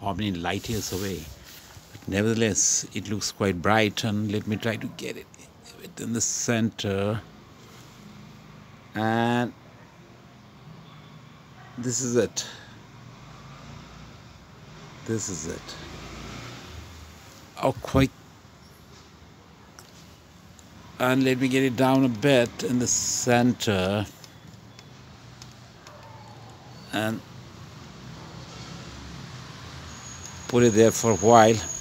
how many light years away. But nevertheless, it looks quite bright, and let me try to get it within the center. And this is it. This is it. Oh, quite. And let me get it down a bit in the center. And put it there for a while.